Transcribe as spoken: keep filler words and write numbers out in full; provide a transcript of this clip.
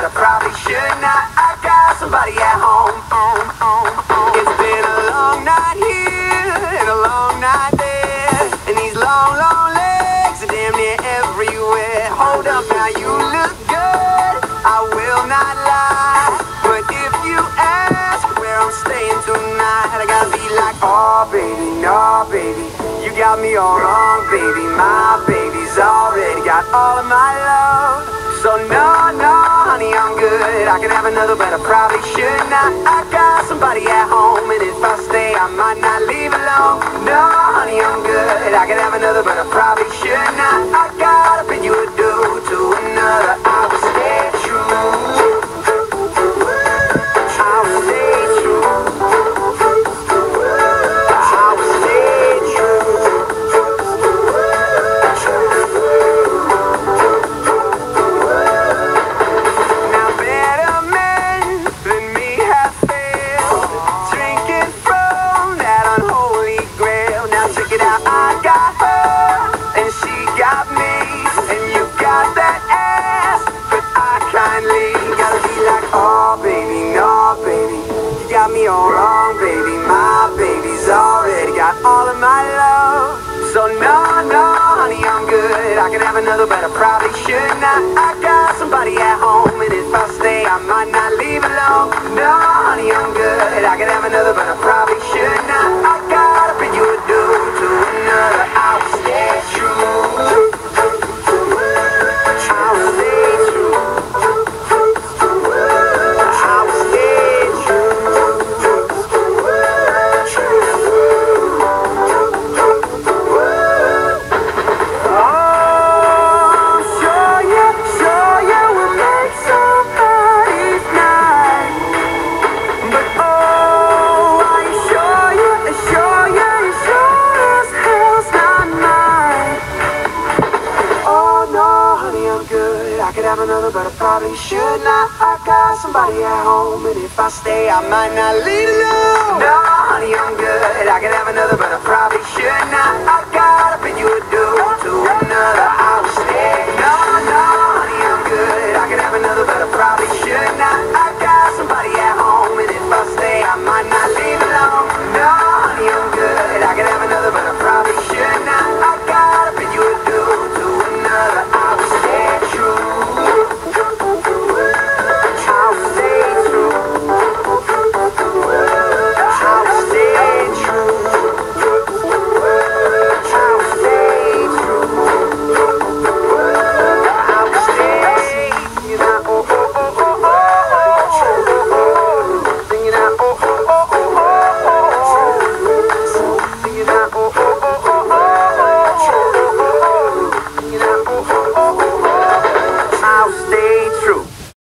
but I probably should not. I got somebody at home. It's been a long night here and a long night there, and these long, long legs are damn near everywhere. Hold up now, you look good, I will not lie, but if you ask where I'm staying tonight, I gotta be like, oh baby, no baby, you got me all wrong, baby. My baby's already got all of my love. So no, no, honey, I'm good. I could have another, but I probably should not. I got somebody at home, and if I stay, I might not leave alone. No, honey, I'm good. I could have another, but I probably should not. I gotta bid you adieu to another. I will stay true. I will stay true. I will stay true. Now better men than me have failed, drinking from that unholy grail. Now check it out, I got her and she got me, and you got that ass, but I kindly gotta be like, oh baby, no baby, you got me all wrong, baby. My baby's already got all of my love. So no, no, honey, I'm good. I could have another, but I probably should not. I got somebody at home, and if I stay, I might not leave alone. No, honey, I'm good. I could have another, but I probably should not. I gotta bid you adieu to another. I will stay true. I will stay true. I will stay true. Oh, sure you, sure you will make somebody's night. But oh, are you sure you, sure you, you sure as hell's not mine. Oh no, honey, I'm good. I could have another, but I probably should not. I got somebody at home, and if I stay, I might not leave alone. No, honey, I'm good. I could have another, but I probably should not. I